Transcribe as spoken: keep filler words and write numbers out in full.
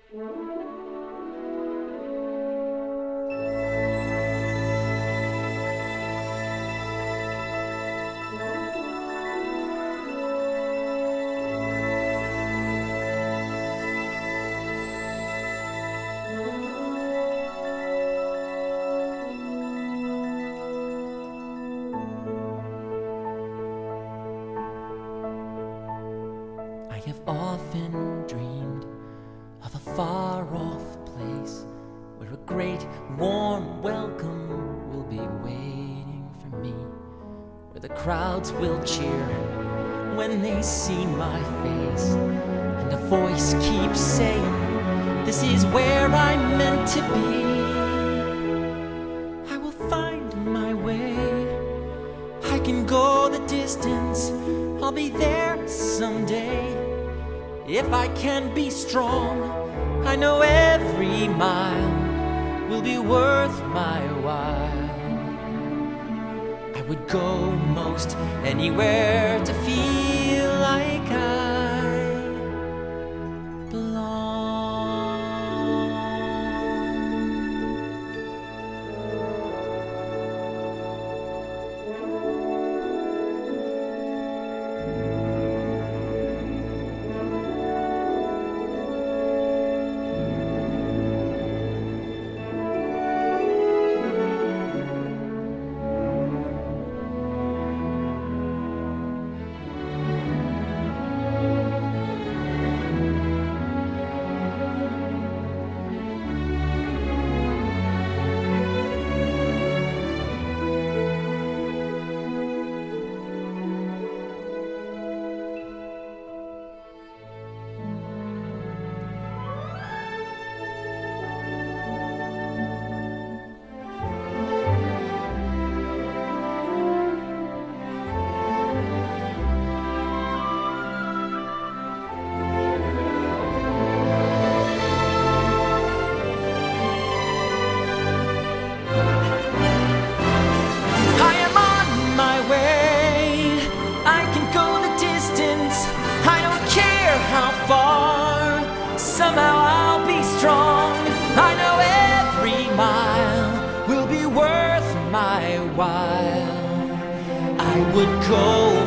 I have often dreamed of a far-off place where a great warm welcome will be waiting for me, where the crowds will cheer when they see my face, and a voice keeps saying, "This is where I'm meant to be." I will find my way, I can go the distance, I'll be there someday. If I can be strong, I know every mile will be worth my while. I would go most anywhere to feel like I belong. How far, somehow I'll be strong. I know every mile will be worth my while. I would go